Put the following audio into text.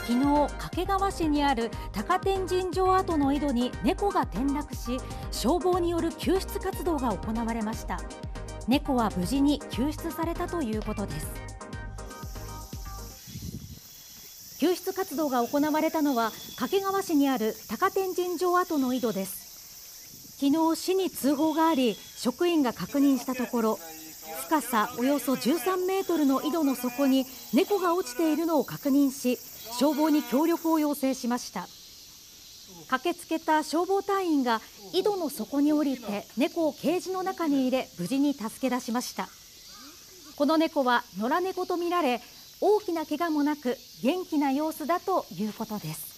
昨日、掛川市にある高天神城跡の井戸に猫が転落し、消防による救出活動が行われました。猫は無事に救出されたということです。救出活動が行われたのは掛川市にある高天神城跡の井戸です。昨日、市に通報があり、職員が確認したところ、深さおよそ13メートルの井戸の底に猫が落ちているのを確認し、消防に協力を要請しました。駆けつけた消防隊員が井戸の底に降りて猫をケージの中に入れ、無事に助け出しました。この猫は野良猫とみられ、大きな怪我もなく元気な様子だということです。